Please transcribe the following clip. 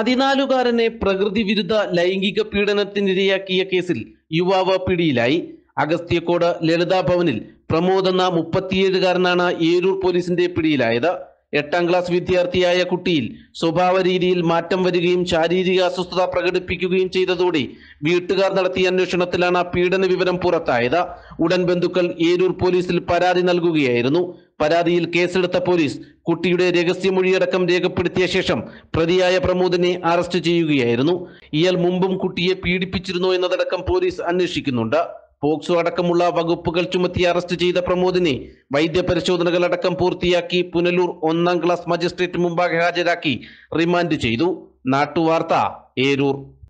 14കാരനെ പ്രകൃതി വിരുദ്ധ ലൈംഗിക പീഡനത്തിനിരയാക്കിയ കേസിൽ യുവാവ് പിടിയിലായി. അഗസ്ത്യക്കോട് ലളിതാ ഭവനിൽ പ്രമോദ് എന്ന 37കാരനാണ് ഏരൂർ പോലീസിന്റെ പിടിയിലായത്. 8ാം ക്ലാസ് വിദ്യാർത്ഥിയായ കുട്ടിയിൽ സ്വഭാവ രീതിയിൽ മാറ്റം വരികയും ശാരീരിക അസ്വസ്ഥത പ്രകടിപ്പിക്കുകയും ചെയ്തതോടെ വീട്ടുകാർ നടത്തിയ അന്വേഷണത്തിലാണ് പീഡന വിവരം പുറത്തായത്. ഉടൻ ബന്ധുക്കൾ ഏരൂർ പോലീസിൽ പരാതി നൽകുകയായിരുന്നു. പരാതിയിൽ കേസെടുത്ത പോലീസ് കുട്ടിയുടെ രഹസ്യമൊഴിയടക്കം രേഖപ്പെടുത്തിയ ശേഷം പ്രതിയായ പ്രമോദിനെ അറസ്റ്റ് ചെയ്യുകയായിരുന്നു. ഇയാൾ മുമ്പും കുട്ടിയെ പീഡിപ്പിച്ചിരുന്നോ എന്നതടക്കം പോലീസ് അന്വേഷിക്കുന്നുണ്ട്. പോക്സോ അടക്കമുള്ള വകുപ്പുകൾ ചുമത്തി അറസ്റ്റ് ചെയ്ത പ്രമോദിനെ വൈദ്യപരിശോധനകളടക്കം പൂർത്തിയാക്കി പുനലൂർ 1ാം ക്ലാസ് മജിസ്ട്രേറ്റ് മുമ്പാകെ ഹാജരാക്കി റിമാൻഡ് ചെയ്തു. നാട്ടുവാർത്ത, ഏരൂർ.